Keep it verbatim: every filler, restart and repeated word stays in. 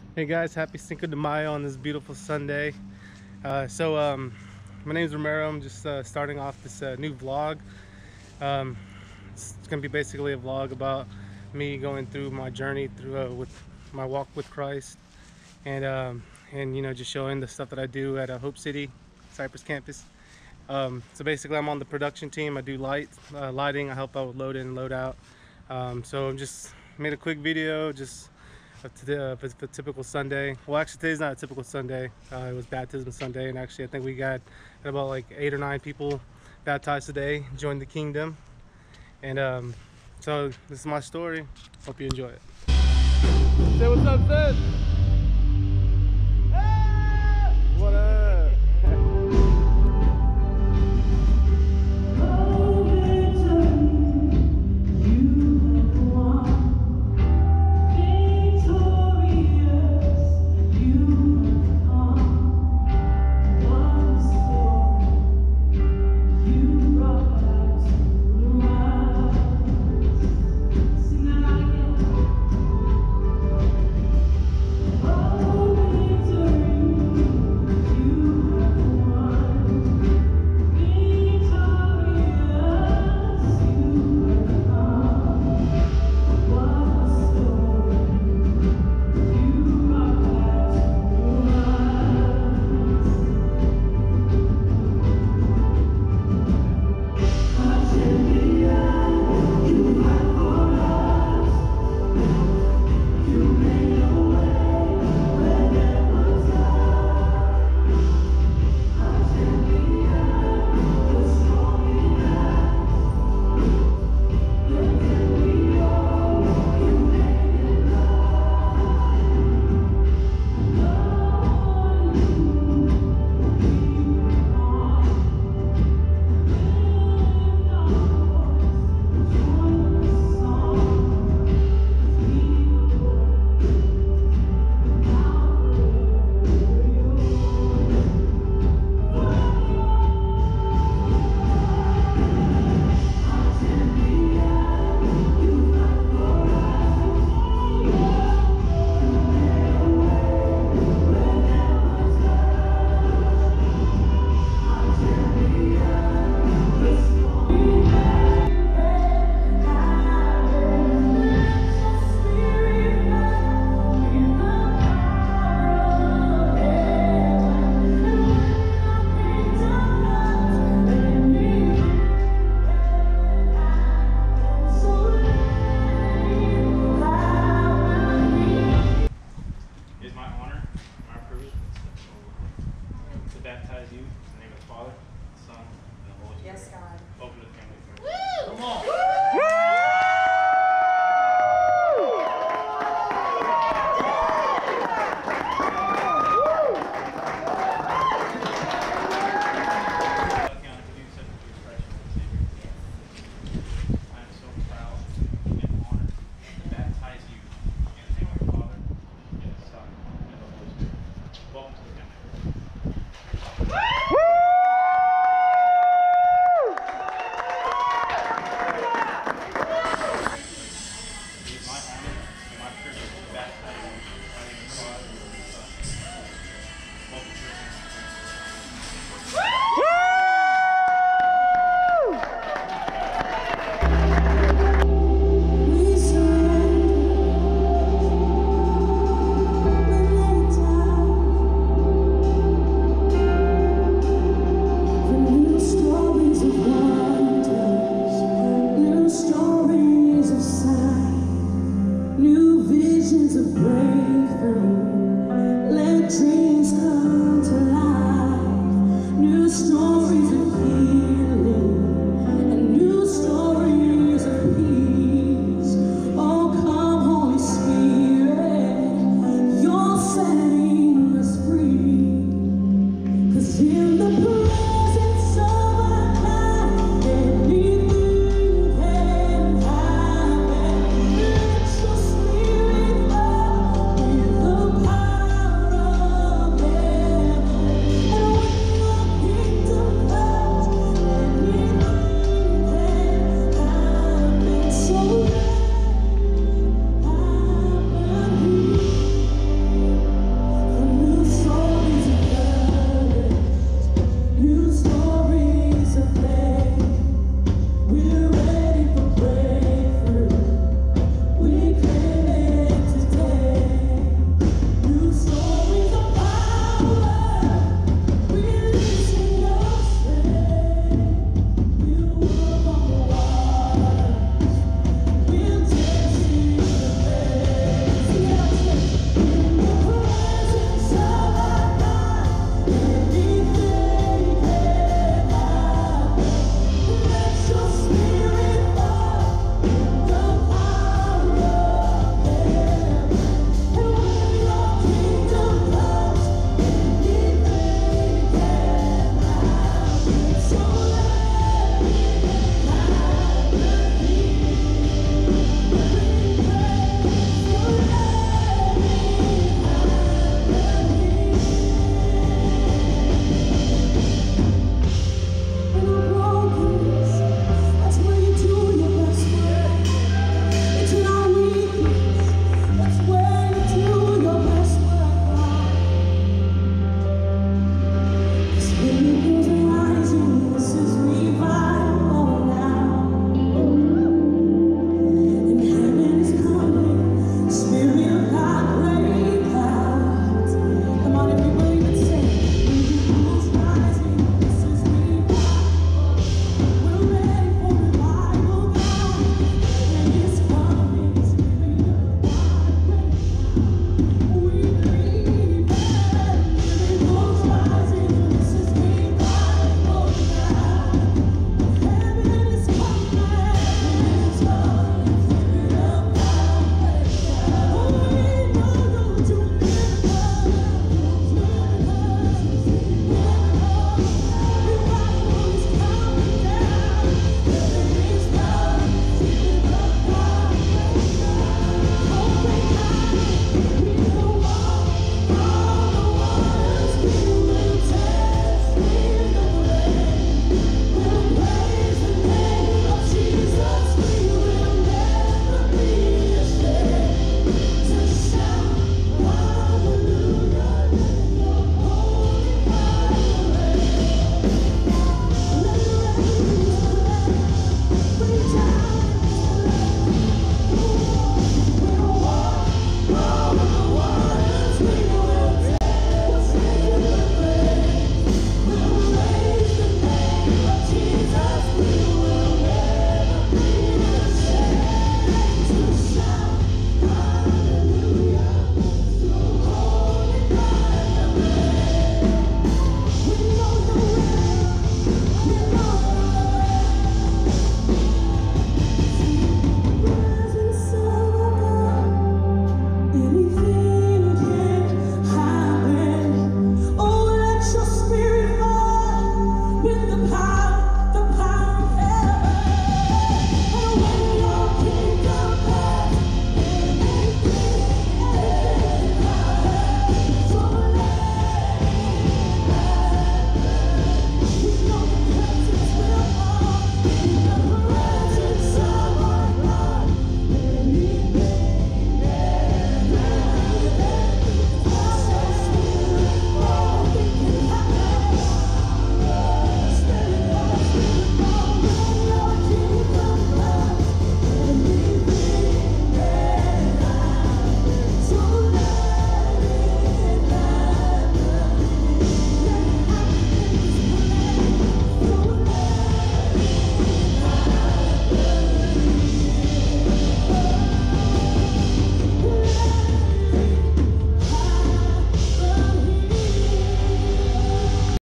Hey guys, happy Cinco de Mayo on this beautiful Sunday. Uh, so um, my name is Romero. I'm just uh, starting off this uh, new vlog. Um, it's gonna be basically a vlog about me going through my journey through uh, with my walk with Christ, and um, and you know, just showing the stuff that I do at uh, Hope City, Cypress campus. Um, so basically, I'm on the production team. I do light uh, lighting. I help out with load in and load out. Um, so I'm just made a quick video just today, uh, for a typical Sunday. Well, actually today's not a typical Sunday. Uh, it was baptism Sunday, and actually I think we got about like eight or nine people baptized today, joined the kingdom. And um, so this is my story. Hope you enjoy it. Say what's up, sis. What up? Baptize you in the name of the Father, the Son, and the Holy Spirit. Yes, God. Open the family first. Woo! Come on! Woo! I am so proud and honored to baptize you in the name of the Father, and the Son, and the Holy Spirit. Welcome to the family. Anything